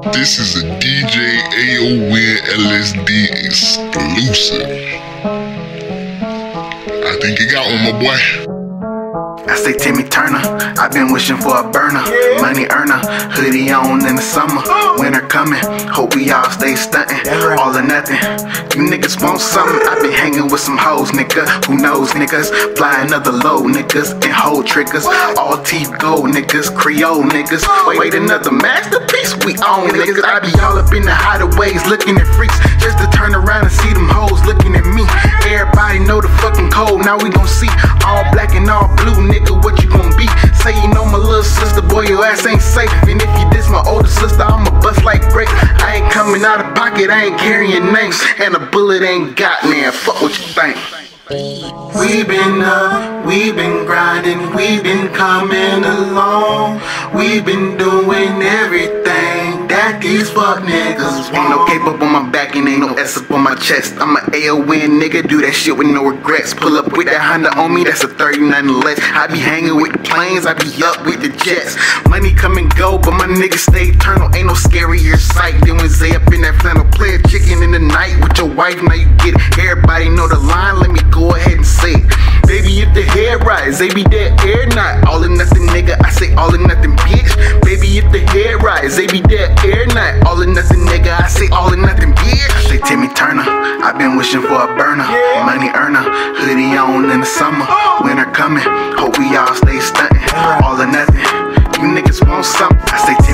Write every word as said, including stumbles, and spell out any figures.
This is a D J Aonzay L S D exclusive. I think you got one, my boy. I say Timmy Turner, I've been wishing for a burner. Money earner, hoodie on in the summer. Winter coming, hope we all stay stunting. All or nothing, you niggas want something. I've been hanging with some hoes, nigga. Who knows, niggas? Fly another low, niggas, and hold triggers. All teeth gold, niggas, Creole niggas. Wait, wait another masterpiece, we own, niggas. I be all up in the hideaways, looking at freaks, just to turn around and see them hoes looking at me. Everybody know the fucking code, now we gon' see all black and all blue, nigga, what you gon' be? Say you know my little sister, boy, your ass ain't safe. And if you diss my older sister, I'ma bust like grape. I ain't coming out of pocket, I ain't carrying names, and a bullet ain't got man. Fuck what you think. We been up, we been grinding, we been coming along. We been doing everything that these fuck niggas want. Ain't no cape up on my back and ain't no S up on my chest. I'm a A O N nigga, do that shit with no regrets. Pull up with that Honda on me, that's a thirty-nine less. I be hanging with the planes, I be up with the jets. Money come and go, but my niggas stay eternal. Ain't no scarier sight than when Zay up in that flannel. Play a chicken in the night with your wife, now you get it. Everybody know the line, let me go ahead and say it. Baby, if the hair rise, they be dead air not. All or nothing, nigga, I say all or nothing, bitch. Baby, if the hair rise, they be dead air not. All or nothing, nigga, I say all or nothing, bitch. I say Timmy Turner, I've been wishing for a burner. Money earner, hoodie on in the summer. Winter coming, hope we all stay stunting. All or nothing, you niggas want something. I say Timmy